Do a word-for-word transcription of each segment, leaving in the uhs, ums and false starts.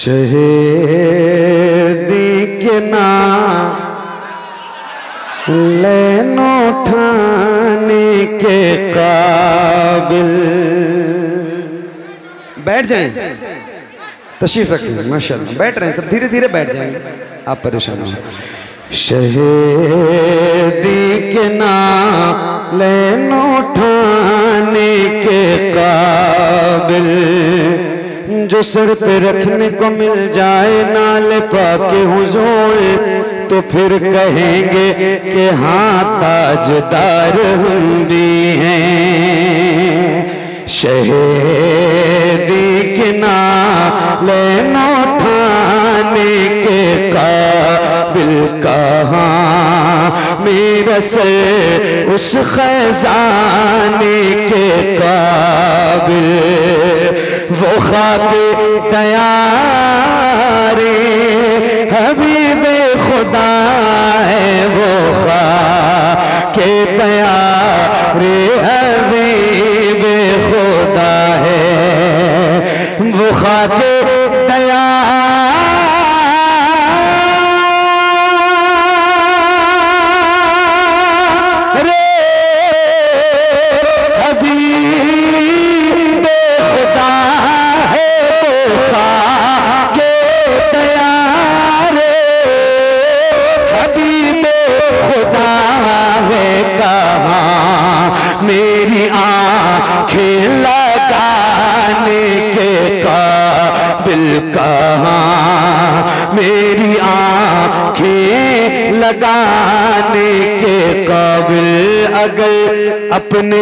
शहीदी के नाम उठाने के काबिल। बैठ जाएं, तशरीफ रखें, माशाल्लाह बैठ रहे हैं सब, धीरे धीरे बैठ जाएंगे, आप परेशान हो। शहीदी के नाम उठाने के काबिल, जो सर पे रखने को मिल जाए नाल पाके हुजूर, तो फिर कहेंगे कि हाँ ताजदार हम भी हैं। शहीदी के नाम उठाने के काबिल कहाँ मेरा सर उस खजाने के काबिल। वो खाके तैयारे हबीबे खुदा है, वो खाके तैयारे हबीबे खुदा है, वो खाके मेरी आँखें लगाने के काबिल कहाँ, मेरी आँखें लगाने के काबिल। अगर अपने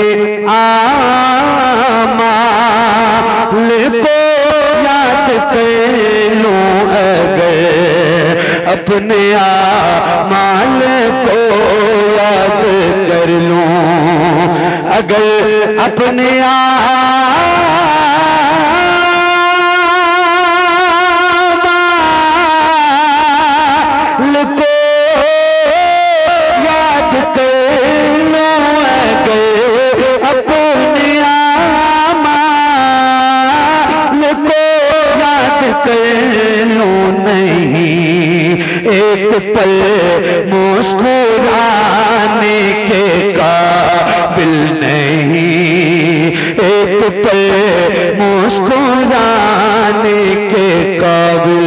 आमाल को याद कर लूं, अगर अपने आमाल को याद कर लूं, अगर अपने आमाल को याद कर लो, अगर अपने आमाल को याद कर लो, नहीं एक पल मुस्कुराने के काबिल नहीं, एक पल मुस्कुराने के काबिल।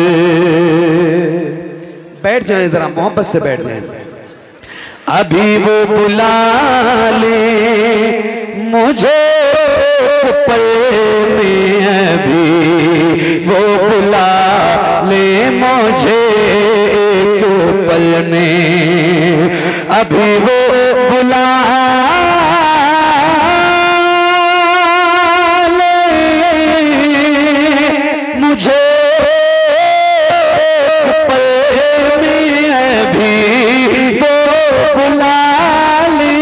बैठ जाएं जरा, मोहब्बत से बैठ जाएं। अभी वो बुला ले मुझे एक पल में, अभी वो बुला ले मुझे एक पल में, अभी वो बुला ले मुझे एक पल में, अभी वो बुला ले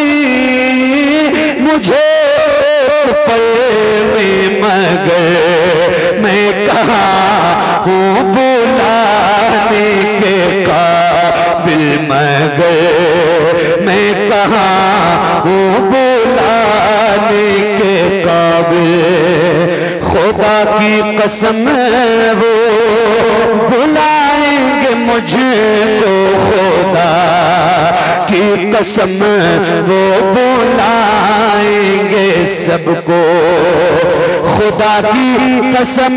मुझे एक पल में, मगर मैं कहाँ हूँ बुलाने के काबिल, मगर मैं कहाँ हूँ बुलाने के काबिल। खुदा की कसम वो बुलाएंगे मुझको, खुदा की कसम वो बुलाएंगे सबको, खुदा की कसम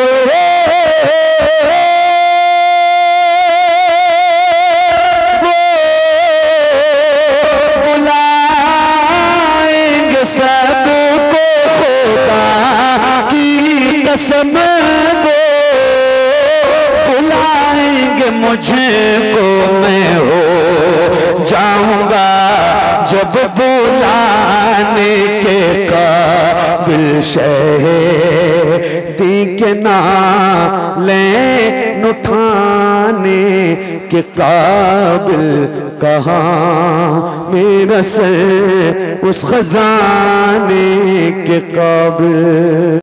सबको, खुदा की कसम वो बुलाएंगे मुझको। मैं हो जाऊंगा जब बुलाने के काबिल, शहीदी के नाम उठाने के काबिल कहाँ मेरा सर उस खजाने के काबिल।